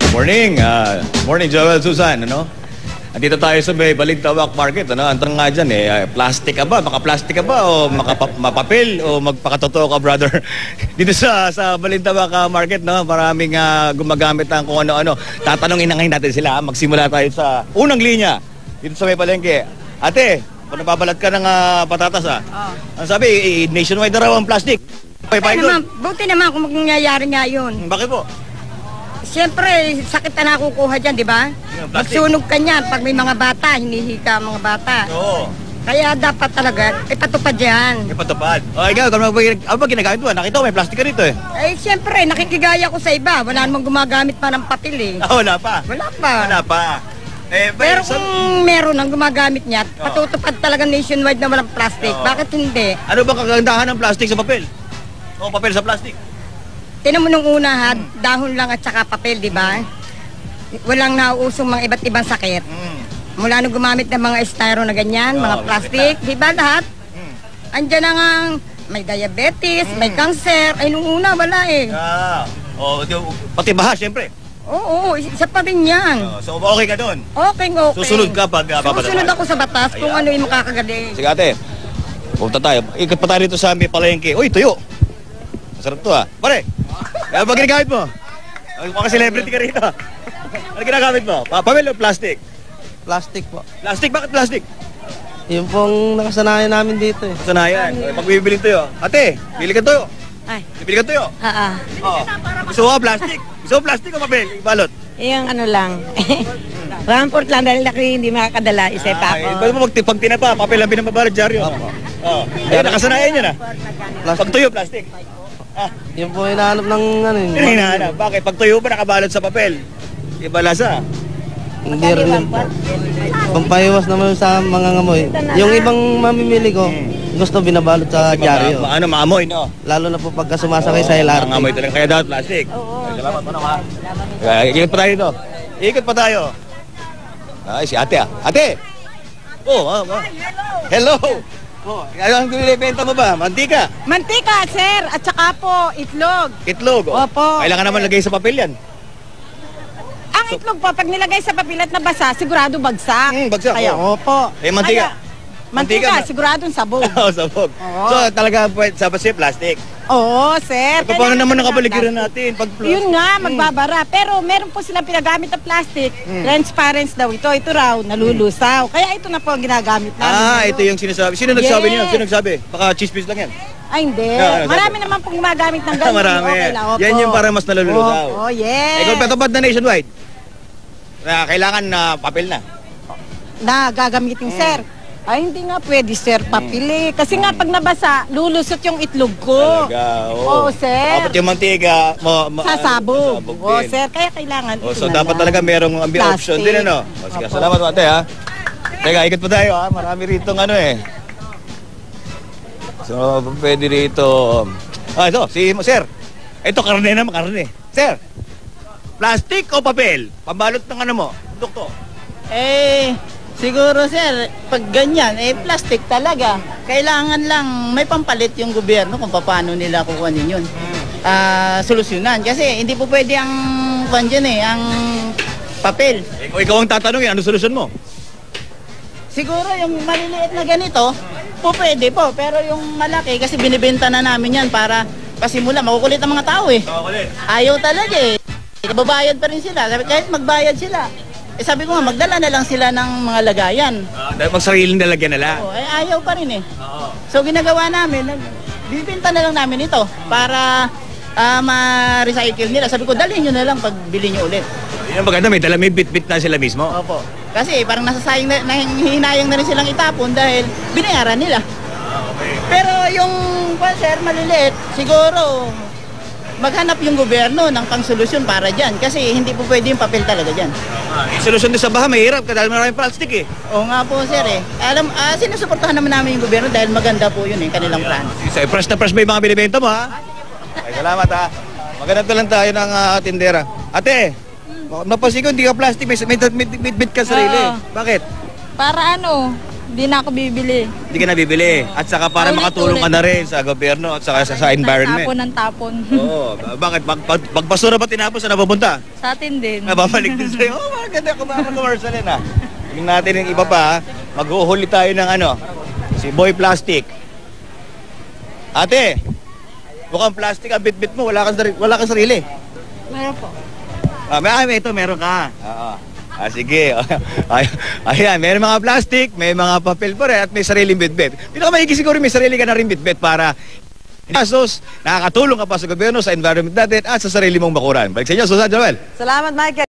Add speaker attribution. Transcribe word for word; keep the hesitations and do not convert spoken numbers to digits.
Speaker 1: Morning, uh, morning Joel, Susan, ano? Andito tayo sa may Balintawak Market, ano? Antong nga dyan eh, plastic ka ba? Maka-plastic ka ba? O mapapil? O magpakatotoo ka, brother? Dito sa sa Balintawak uh, Market, no? Maraming uh, gumagamit ng kung ano-ano. Tatanungin na ngayon natin sila. Magsimula tayo sa unang linya. Dito sa may palengke. Ate, nababalat ka ng uh, patatas, ah?
Speaker 2: Oh.
Speaker 1: Ang sabi, eh, nationwide na raw ang plastic.
Speaker 2: Buti naman, buti naman kung mangyayari nga yun.
Speaker 1: Bakit po?
Speaker 2: Siyempre, sakit na nakukuha dyan, di ba? Magsunog ka niyan pag may mga bata, hinihika ang mga bata.
Speaker 1: Oo.
Speaker 2: Kaya dapat talaga, ipatupad yan.
Speaker 1: Ipatupad. O, ikaw, ano ba, ano ba ginagamit mo? Nakita ko, may plastic ka rito eh.
Speaker 2: Eh, siyempre, nakikigaya ko sa iba. Wala namang gumagamit pa ng patil eh.
Speaker 1: Ah, wala pa?
Speaker 2: Wala pa.
Speaker 1: Wala pa. Eh,
Speaker 2: Pero
Speaker 1: sa...
Speaker 2: kung meron ang gumagamit niya,
Speaker 1: Oh.
Speaker 2: patutupad talaga nationwide na walang plastic.
Speaker 1: Oo.
Speaker 2: Bakit hindi?
Speaker 1: Ano ba kagandahan ng plastic sa papel? O papel sa plastic?
Speaker 2: Tinan mo nung una ha, dahon lang at saka papel, di ba? Walang nauusong mga iba't ibang sakit.
Speaker 1: Mm.
Speaker 2: Mula nung gumamit ng mga styro na ganyan,
Speaker 1: Oo,
Speaker 2: mga plastic, di ba lahat?
Speaker 1: Mm.
Speaker 2: Andyan na nga, may diabetes, may cancer. Ay, nung una, wala eh.
Speaker 1: Ah. O, di- pati baha, syempre.
Speaker 2: Oo, oo, isa pa rin yan.
Speaker 1: O, so, okay ka doon.
Speaker 2: Okay, okay.
Speaker 1: Susunod ka pag uh, babalatay.
Speaker 2: Susunod ako sa batas kung
Speaker 1: Ayan.
Speaker 2: ano yung makakagaling.
Speaker 1: Sige ate, punta tayo. Ikot pa tayo dito sa may palengke. Uy, tuyo. Masarap to ah. Pare, ano ba ginagamit mo? Baka celebrity ka rito. Ano ginagamit mo? Pa papel o plastic?
Speaker 3: Plastic po.
Speaker 1: Plastic? Bakit plastic?
Speaker 3: Yung pong nakasanayan namin dito eh.
Speaker 1: Sanayan. Pag bibili tuyo. Ate, bili ka tuyo.
Speaker 4: Ay,
Speaker 1: Bibili ka tuyo.
Speaker 4: ah, ah.
Speaker 1: Oo. Gusto mo plastic? Gusto mo plastic o papel? Balot?
Speaker 4: Yung ano lang. Ramport lang dahil laki hindi makakadala. Isa pa
Speaker 1: Ay,
Speaker 4: ako.
Speaker 1: ba't mo pag, pag tinapa, papel lang binababalot, dyaryo. Oo. Oh. Ayun, nakasanayan yun ah. Pag
Speaker 3: Plastic.
Speaker 1: tuyo, plastic. Ah,
Speaker 3: Yung po hinahanap ng ano
Speaker 1: yun
Speaker 3: eh.
Speaker 1: ang hinahanap. Bakit? Pag tuyo ba nakabalot sa papel? Iba lasa.
Speaker 3: Hindi rin yun po. Pampahiwas naman sa mga ngamoy. Yung ibang mamimili ko, gusto binabalot sa dyaryo.
Speaker 1: Ma- ano, maamoy, no?
Speaker 3: Lalo na po pagka sumasakay sa L R T.
Speaker 1: Ang amoy talaga. Kaya dapat plastic. Oo. Salamat mo naman. Ikot pa tayo dito. Ikot pa tayo. Ay, si ate ah. Ate! Oh, ah, ah. Hello! Oh, ano ang binibenta mo ba? Mantika?
Speaker 4: Mantika, sir. At saka po, itlog.
Speaker 1: Itlog? Oh.
Speaker 4: Opo.
Speaker 1: Kailangan naman lagay sa papel yan.
Speaker 4: Ang itlog po, pag nilagay sa papel at nabasa, sigurado bagsak.
Speaker 1: Hmm, bagsak,
Speaker 4: Kaya,
Speaker 1: oh.
Speaker 4: opo.
Speaker 1: Eh, mantika?
Speaker 4: Kaya, mantika,
Speaker 1: Mantika,
Speaker 4: siguradong sabog.
Speaker 1: Oo, sabog.
Speaker 4: Oo.
Speaker 1: So, talaga pwede sa basi plastic.
Speaker 4: Oo, sir.
Speaker 1: Eh, paano
Speaker 4: Kailangan
Speaker 1: naman
Speaker 4: ng
Speaker 1: nakabaligiran
Speaker 4: plastic.
Speaker 1: natin? Pag
Speaker 4: Yun nga, magbabara. Pero meron po silang pinagamit na plastic. Transparent daw ito. Ito raw, nalulusaw. Kaya ito na po ang ginagamit namin.
Speaker 1: Ah,
Speaker 4: ngayon.
Speaker 1: ito yung sinasabi. Sino nagsabi
Speaker 4: Yes.
Speaker 1: niyo? Sino nagsabi? Baka chismis lang yan.
Speaker 4: Ay, hindi.
Speaker 1: Ah, ano,
Speaker 4: Marami naman pong gumagamit ng ganyan.
Speaker 1: Marami.
Speaker 4: Okay lang, opo.
Speaker 1: Yan yung parang mas nalululaw.
Speaker 4: Oh, oh, yes.
Speaker 1: Eh, kung patupad na nationwide, na kailangan na papel na.
Speaker 4: Na gagamitin, sir. Ay, hindi nga pwede, sir, papili. Kasi nga, pag nabasa, lulusot yung itlog ko.
Speaker 1: Talaga, oo.
Speaker 4: Oo, sir.
Speaker 1: Dapat yung mantika, mo, ma,
Speaker 4: Sasabog.
Speaker 1: sasabog
Speaker 4: Oo,
Speaker 1: din.
Speaker 4: sir. Kaya kailangan
Speaker 1: Oh,
Speaker 4: ito
Speaker 1: so
Speaker 4: na
Speaker 1: dapat
Speaker 4: lang.
Speaker 1: talaga merong ambi
Speaker 4: Plastic.
Speaker 1: option din, ano? O, sige,
Speaker 4: Opo.
Speaker 1: salamat ate, ha? Teka, ikot pa tayo, ha? Marami rito ano eh. So, pwede rito. Ah, ito, si sir. Ito, karne naman, karne. Sir, plastic o papel? Pambalot ng ano mo? Doktor.
Speaker 5: Eh, siguro sir, pag ganyan, eh plastic talaga. Kailangan lang may pampalit yung gobyerno kung paano nila kukunin yun. Ah, solusyonan. Kasi hindi po pwede ang kwan dyan eh, ang papel.
Speaker 1: Eh, kung ikaw ang tatanungin, ano solusyon mo?
Speaker 5: Siguro yung maliliit na ganito, po pwede po. Pero yung malaki, kasi binibenta na namin yan para pasimula, makukulit ang mga tao eh.
Speaker 1: Oo, kulit.
Speaker 5: Ayaw talaga eh. Babayad pa rin sila. Sabi, kahit magbayad sila. Eh sabi ko nga, magdala na lang sila ng mga lagayan.
Speaker 1: Uh, dahil magsariling nalagyan na lang.
Speaker 5: Oo, eh, ayaw pa rin eh.
Speaker 1: Oo.
Speaker 5: So ginagawa namin, nag- bibinta na lang namin ito para ah, ma-recycle nila. Sabi ko, dalhin nyo na lang pag bili nyo ulit.
Speaker 1: Yun ang maganda, may dala, may bit-bit na sila mismo.
Speaker 5: Opo. Kasi parang nasasayang na, nahihinayang na rin silang itapon dahil binayaran nila. Pero yung, well, sir, maliliit, siguro maghanap yung gobyerno ng pangsolusyon para dyan. Kasi hindi po pwede yung papel talaga dyan.
Speaker 1: Ah, yung solusyon din sa baha, mahirap dahil maraming plastic eh.
Speaker 5: Oo nga po, sir eh. Alam, ah, sinusuportahan naman namin yung gobyerno dahil maganda po yun eh, kanilang plan.
Speaker 1: Isa, fresh na fresh ba yung mga binibenta mo ha? Ay, salamat ha. Maghanap na lang tayo ng uh, tindera. Ate, napansin ko hindi ka plastic, may, may, may, may bit ka sarili.
Speaker 6: Oo.
Speaker 1: Bakit?
Speaker 6: Para ano, Hindi na ako bibili.
Speaker 1: Hindi ka nabibili. At saka para
Speaker 6: Ulit,
Speaker 1: makatulong ka
Speaker 6: ulit.
Speaker 1: na rin sa gobyerno at saka sa, sa environment.
Speaker 6: Tapon ng tapon.
Speaker 1: Oo. Bakit? Pag, pag, pag basura ba tinapos, saan napupunta?
Speaker 6: Sa atin din.
Speaker 1: Nababalik din sa'yo. Oh, maganda ko mga commercial yan ah. Tingnan natin yung iba pa. Mag-uhuli tayo ng ano. Si Boy Plastic. Ate, mukhang plastic ang bit-bit mo. Wala kang, sari- wala kang sarili.
Speaker 6: Meron po.
Speaker 1: Ah, may, ah, may ito, meron ka. Oo. Ah, sige. Ay, ayan, may mga plastic, may mga papel pa rin at may sariling bitbit. Pinakamaigi siguro may sarili ka na rin bitbit para kasos, nakakatulong ka pa sa gobyerno, sa environment natin at sa sarili mong bakuran. Balik sa inyo, Susan Joel.
Speaker 7: Salamat, Michael.